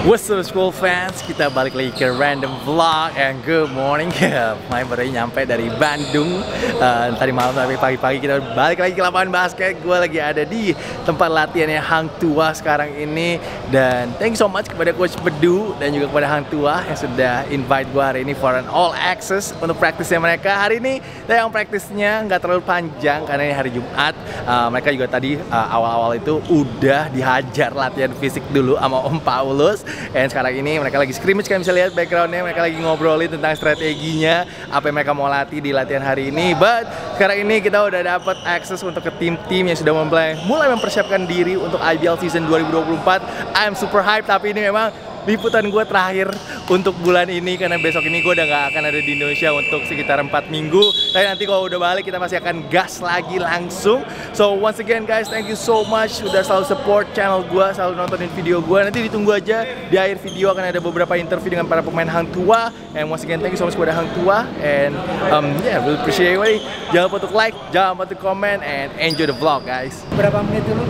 What's up school fans, kita balik lagi ke random vlog and good morning. Main baru nyampe dari Bandung tadi malam tapi pagi-pagi kita balik lagi ke lapangan basket. Gue lagi ada di tempat latihannya Hang Tua sekarang ini. Dan thank you so much kepada Coach Bedu dan juga kepada Hang Tua yang sudah invite gue hari ini for an all access untuk praktisnya mereka. Hari ini yang praktisnya nggak terlalu panjang karena ini hari Jumat. Mereka juga tadi awal-awal itu udah dihajar latihan fisik dulu sama Om Paulus. Dan sekarang ini mereka lagi scrimmage, kalian bisa lihat backgroundnya, mereka lagi ngobrolin tentang strateginya, apa yang mereka mau latih di latihan hari ini. But sekarang ini kita udah dapat akses untuk ke tim-tim yang sudah mulai mempersiapkan diri untuk IBL season 2024. I'm super hype, tapi ini memang liputan gue terakhir untuk bulan ini karena besok ini gue udah gak akan ada di Indonesia untuk sekitar 4 minggu. Tapi nanti kalau udah balik kita masih akan gas lagi langsung. So once again guys, thank you so much udah selalu support channel gue, selalu nontonin video gue. Nanti ditunggu aja di akhir video akan ada beberapa interview dengan para pemain Hang Tua. And once again thank you so much kepada Hang Tua. And yeah, really appreciate it. Jangan lupa untuk like, jangan lupa untuk comment, and enjoy the vlog guys. Berapa menit dulu?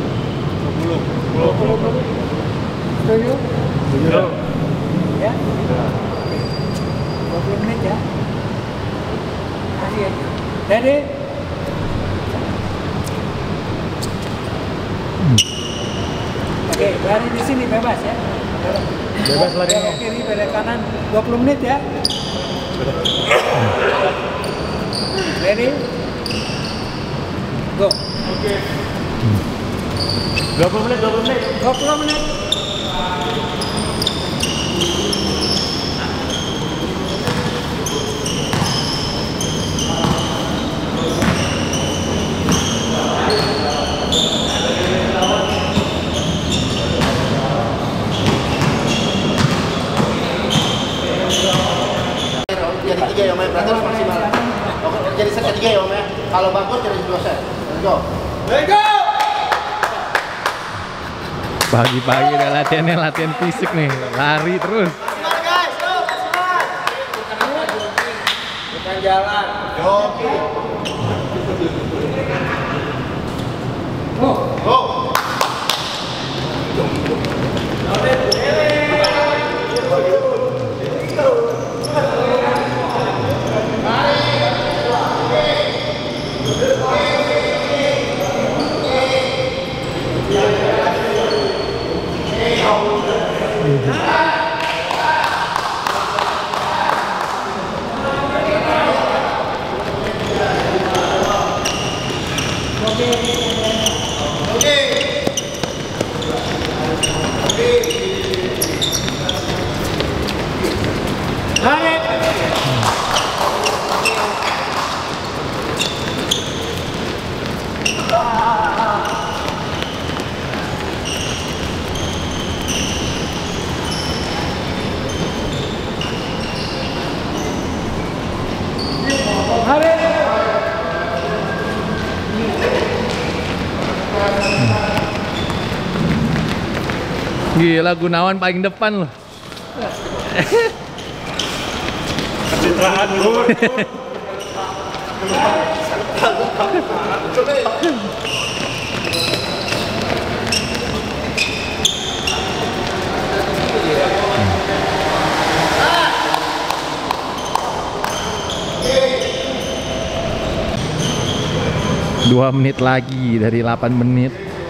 20. Setuju? Ya? 20 menit ya? Kasih ya. Ready? Oke, lari di sini bebas ya. Bebas lari. Belok kiri, belok kanan. 20 menit ya. Ready? Go. Oke. 20 menit. 20 menit. Jadi 3 ya Om, berarti harus maksimal. Jadi set ketiga ya Om ya. Kalau bagus jadi 2 set. Let's go. Let's go. Pagi-pagi udah latihan fisik nih, lari terus. Semangat guys, go. Semangat. Bukan jalan. Joki. Go. Gila, Gunawan paling depan loh. Pencitraan Gur. Dua menit lagi dari 8 menit.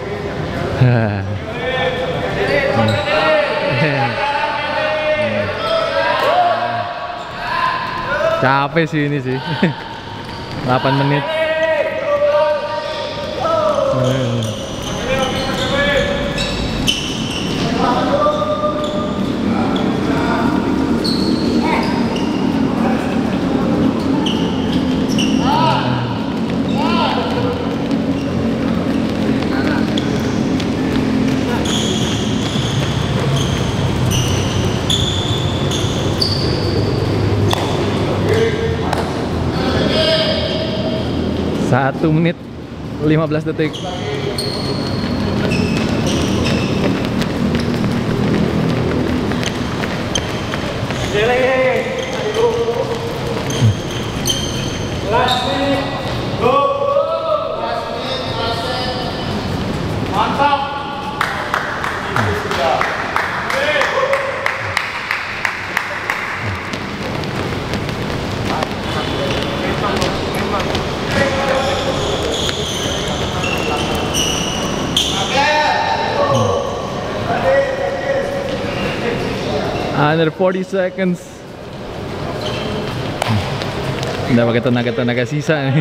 Capek sih ini sih. 8 menit. Satu menit 15 detik. Last minute. Go. Mantap. Under 40 seconds. Udah pakai tenaga sisa nih.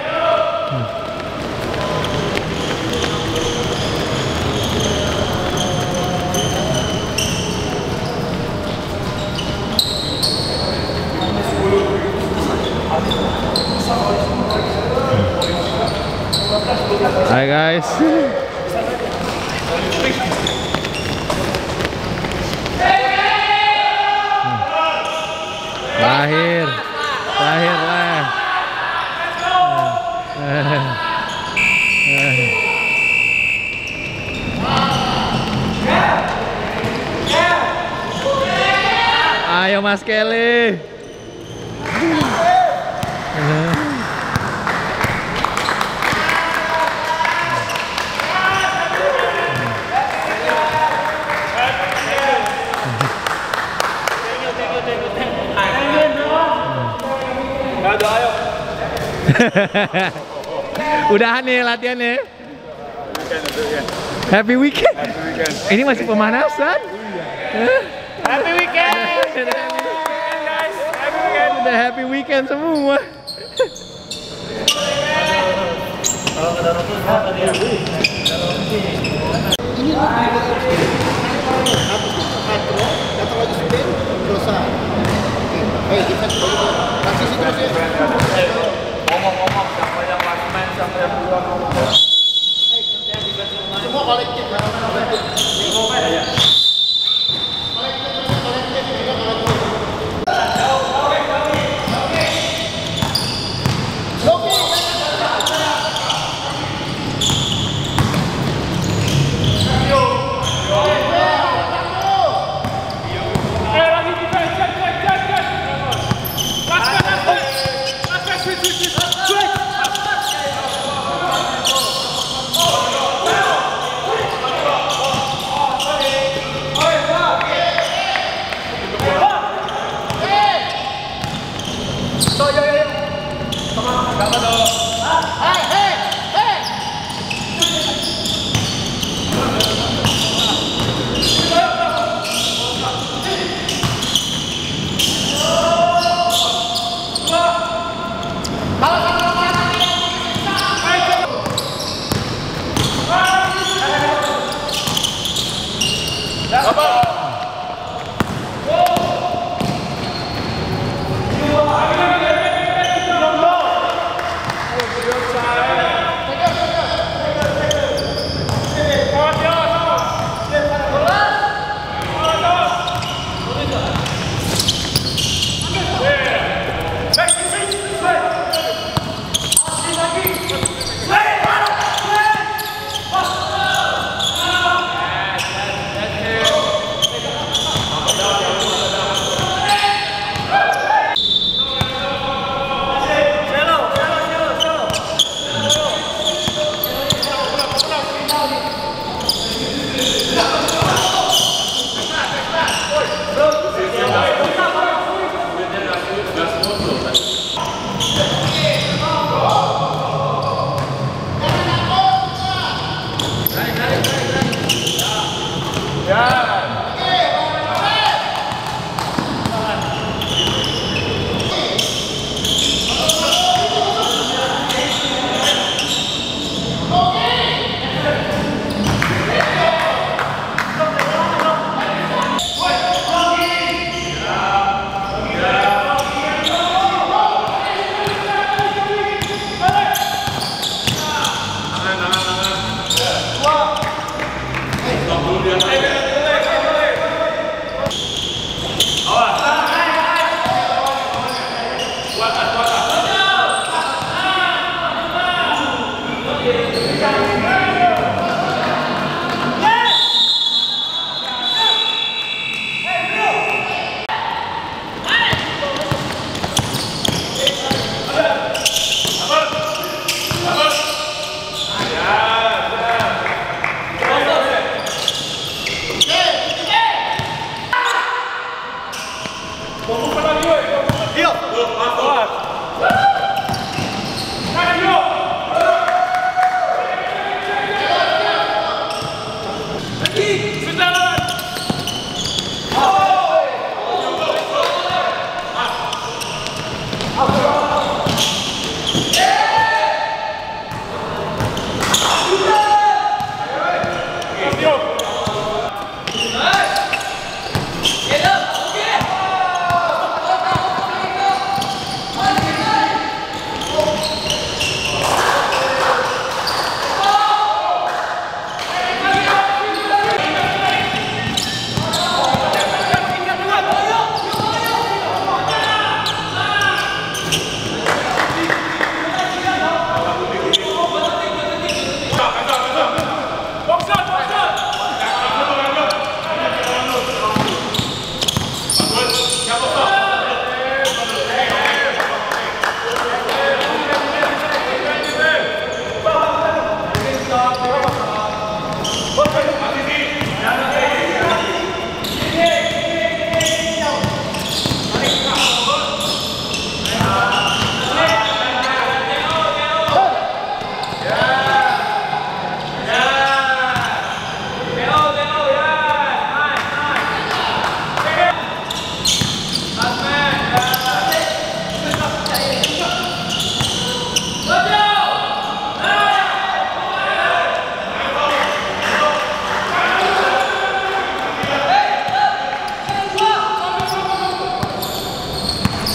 Hai guys. Terakhir lah. Ayo Mas Kelly. Udahan nih latihannya. Happy weekend. Ini masih pemanasan. Happy weekend. Guys, happy weekend. Udah happy weekend semua. Datang lagi spin, selesai. Defense transisi terus ya. Ngomong-ngomong, siapa yang last man, siapa yang duluan ngomong. Semua kolektif ya.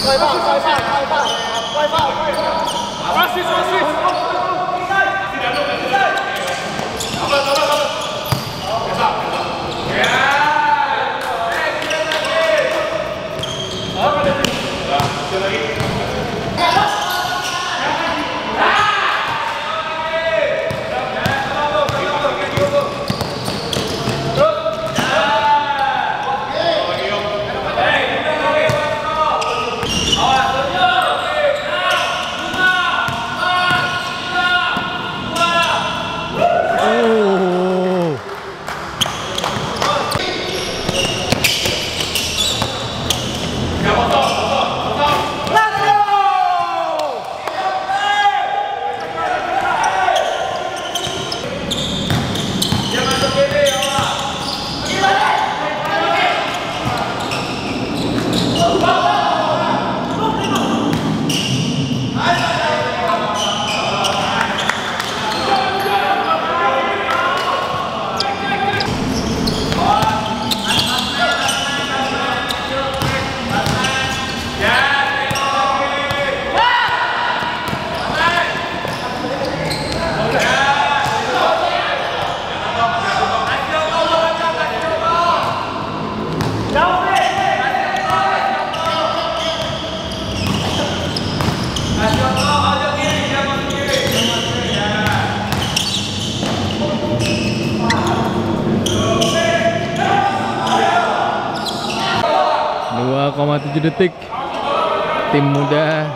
.7 detik. Tim muda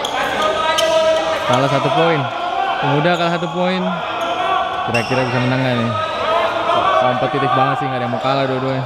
kalah 1 poin. Tim muda kalah 1 poin. Kira-kira bisa menang nggak nih? Kompetitif banget sih, nggak ada yang mau kalah dua-duanya.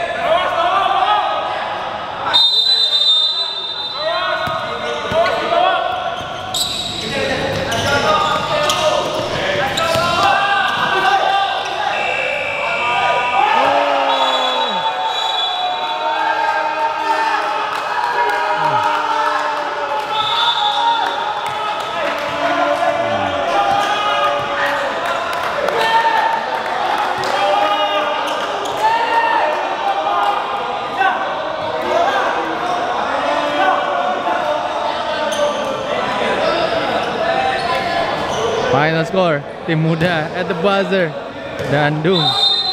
Final score, tim muda at the buzzer, Bandung.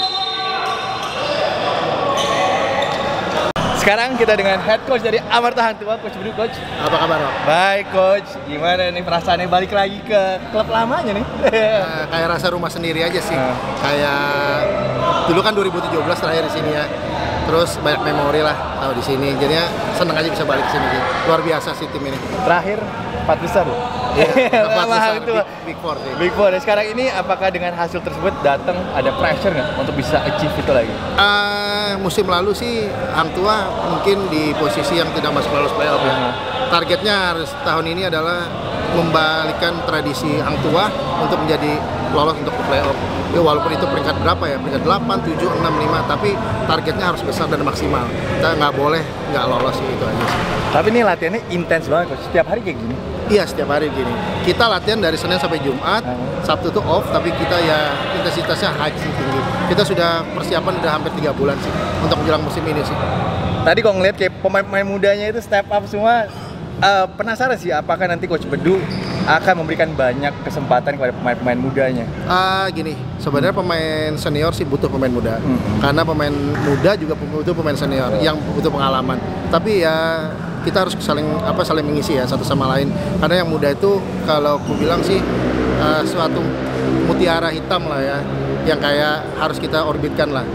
Sekarang kita dengan head coach dari Amarta Hang Tuah, Coach Bedu. Coach, Apa kabar, Rob? baik Coach. Gimana nih perasaannya balik lagi ke klub lamanya nih? Kayak rasa rumah sendiri aja sih. Kayak dulu kan 2017 terakhir di sini ya. Terus banyak memori lah tahu di sini. Jadinya seneng aja bisa balik ke sini sih. Luar biasa sih tim ini. Terakhir 4 besar loh. Iya, Mahal itu. Big Four sih. Big Four. Sekarang ini apakah dengan hasil tersebut datang ada pressure nggak untuk bisa achieve itu lagi? Musim lalu sih Hang Tuah mungkin di posisi yang tidak masuk lolos playoff ya. Targetnya harus tahun ini adalah membalikan tradisi Hang Tuah untuk menjadi lolos untuk ke playoff. Ya, walaupun itu peringkat berapa ya, peringkat 8, 7, 6, 5, tapi targetnya harus besar dan maksimal. Kita nggak boleh nggak lolos gitu aja sih. Tapi ini latihannya intens banget Coach. Setiap hari kayak gini. Iya, setiap hari gini. Kita latihan dari Senin sampai Jumat, Sabtu tuh off, tapi kita ya intensitasnya high sih, tinggi. Kita sudah persiapan udah hampir 3 bulan sih untuk menjelang musim ini sih. Tadi kalau ngeliat kayak pemain-pemain mudanya itu step up semua, penasaran sih apakah nanti Coach Bedu akan memberikan banyak kesempatan kepada pemain-pemain mudanya? Gini, sebenarnya pemain senior sih butuh pemain muda, karena pemain muda juga butuh pemain senior yang butuh pengalaman. Tapi ya kita harus saling mengisi ya satu sama lain. Karena yang muda itu kalau aku bilang sih suatu mutiara hitam lah ya, yang kayak harus kita orbitkan lah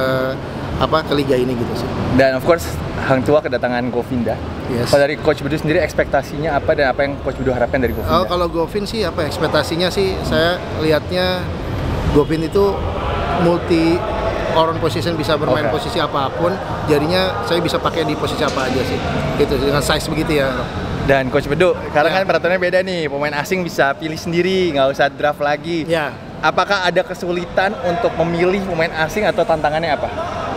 ke liga ini gitu sih. Dan of course Hang Tuah kedatangan Govinda. Yes. Kalau dari Coach Bedu sendiri ekspektasinya apa dan apa yang Coach Bedu harapkan dari Govinda? Kalau Govin sih ekspektasinya sih saya lihatnya Govin itu multi orang position, bisa bermain posisi apapun, jadinya saya bisa pakai di posisi apa aja sih, gitu dengan size begitu ya. Dan Coach Bedu, sekarang kan peraturannya beda nih, pemain asing bisa pilih sendiri, nggak usah draft lagi. Ya. Apakah ada kesulitan untuk memilih pemain asing atau tantangannya apa?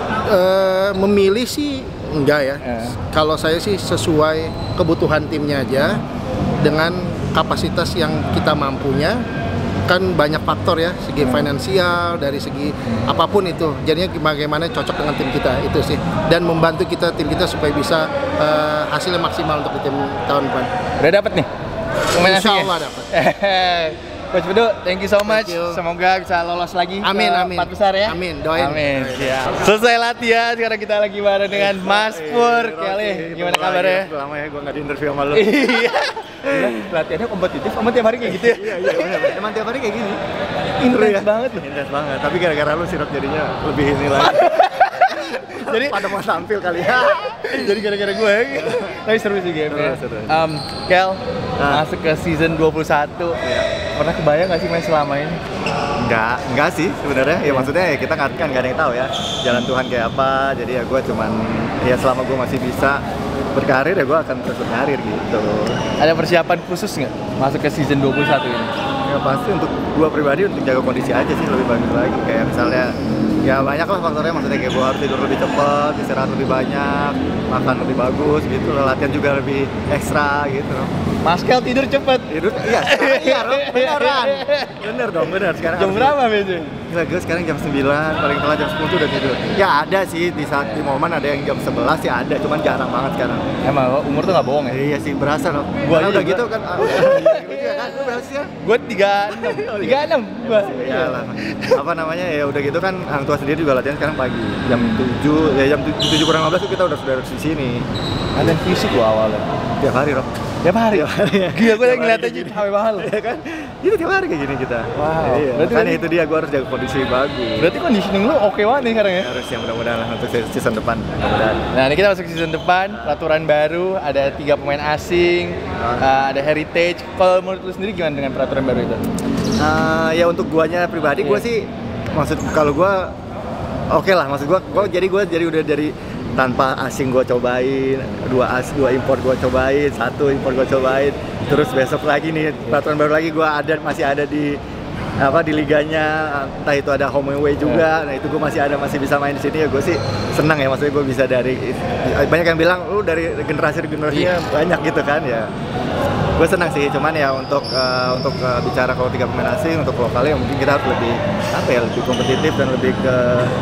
Memilih sih enggak ya. Kalau saya sih sesuai kebutuhan timnya aja, dengan kapasitas yang kita mampunya. kan banyak faktor ya, segi finansial, dari segi apapun itu. Jadinya bagaimana cocok dengan tim kita itu sih, dan membantu tim kita supaya bisa hasilnya maksimal untuk di tim tahun depan. Udah dapet nih? Pemain Insya asingnya? Allah dapat. Coach Bedu, thank you so much. Thank you. Semoga bisa lolos lagi Amin, ke amin. 4 besar ya. Amin, doain. Amin. Siap. Selesai latihan, sekarang kita lagi bareng dengan Mas Pur. Kelly, gimana kabarnya? Lama ya gue nggak di interview sama lu. Iya. Latihannya kompetitif, sama tiap hari kayak gitu ya? Iya benar. Emang tiap hari kayak gini. Intens banget loh. Intens banget. Tapi gara-gara lu sirot jadinya lebih ini lagi. Jadi pada mau tampil kali ya. jadi gara-gara gue ya. Tapi seru sih game-nya. Seru. Kel, masuk ke season 21. Pernah kebayang gak sih main selama ini? Enggak sih sebenarnya. Ya maksudnya ya kita kan nggak ada yang tahu ya jalan Tuhan kayak apa. Jadi ya gue cuman ya selama gue masih bisa berkarir ya gue akan terus berkarir gitu. Ada persiapan khusus nggak masuk ke season 21 ini? Ya pasti untuk gue pribadi untuk jaga kondisi aja sih lebih bagus lagi. Kayak misalnya ya banyak lah faktornya, maksudnya kayak gue harus tidur lebih cepat, istirahat lebih banyak, makan lebih bagus gitu, latihan juga lebih ekstra gitu. Mas Kel tidur cepet. Tidur iya Rob, beneran. Bener dong, bener sekarang. Jam berapa biasanya? Gila, gue sekarang jam 9, paling telat jam 10 tuh udah tidur. Ya ada sih di momen ada yang jam 11 ya ada, cuman jarang banget sekarang. Emang umur tuh nggak bohong ya? Iya sih berasa loh. Gua Karena aja udah juga. gitu kan. Iya kan, lu berapa sih ya? Gue 36. 36 gua. Ya lah. Apa namanya ya udah gitu kan hang tua sendiri juga latihan sekarang pagi jam 7 ya jam 7 kurang 15 tuh kita udah di sini. Ada fisik gua awalnya. Tiap hari Rob. Tiap hari. Gila gue Tiap ngeliat hari aja gini. HP mahal. Iya kan? Itu tiap hari kayak gini kita. Wow. Iya. Berarti Makanya itu dia gue harus jaga kondisi bagus. Berarti conditioning lu oke banget nih sekarang ya? Harus yang mudah-mudahan lah untuk season depan. Mudah-mudahan. Nah ini kita masuk season depan, peraturan baru, ada 3 pemain asing, ada heritage. Kalau menurut lu sendiri gimana dengan peraturan baru itu? Ya untuk guanya pribadi gue Iya. sih maksud kalau gue oke lah, maksud gue jadi udah dari tanpa asing gue cobain, dua impor gue cobain, 1 impor gue cobain, terus besok lagi nih peraturan baru lagi gue masih ada di di liganya, entah itu ada home away juga. Nah itu gue masih bisa main di sini ya, gue sih senang ya, maksudnya gue bisa dari banyak yang bilang lu dari generasi banyak gitu kan ya. Gue senang sih, cuman ya untuk bicara kalau 3 pemain asing untuk lokalnya mungkin kita harus lebih lebih kompetitif dan lebih ke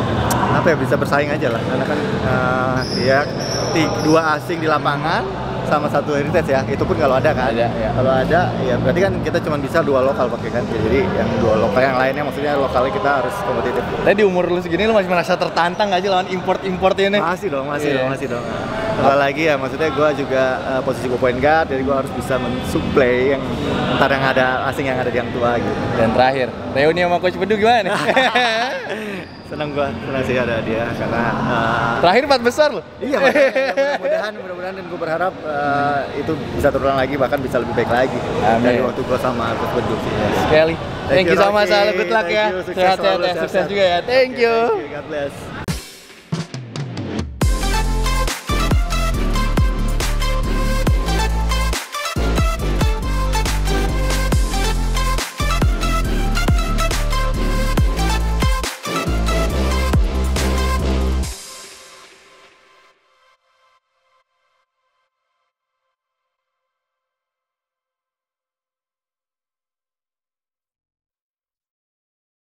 bisa bersaing aja lah, karena kan ya 2 asing di lapangan sama 1 heritage ya, itu pun kalau ada kan. Ada, ya. Kalau ada ya berarti kan kita cuma bisa 2 lokal pakai kan, jadi yang 2 lokal yang lainnya maksudnya lokalnya kita harus kompetitif. Tadi di umur lu segini lu masih merasa tertantang gak sih lawan import ini? Masih dong. Iya. Apalagi ya maksudnya gue juga posisi gue point guard, jadi gue harus bisa mensuplai yang ntar yang ada asing yang ada di yang tua gitu. Dan terakhir, reuni sama Coach Bedu gimana nih? Senang sih ada dia karena Terakhir 4 besar loh. iya mudah-mudahan dan gue berharap itu bisa terulang lagi, bahkan bisa lebih baik lagi dari waktu gue sama Coach Bedu sih. Sekali. Thank you so much, Rocky. good luck Thank ya. you. Sukses Sehat-sehat selalu, ya, sukses juga ya. Thank you. God bless.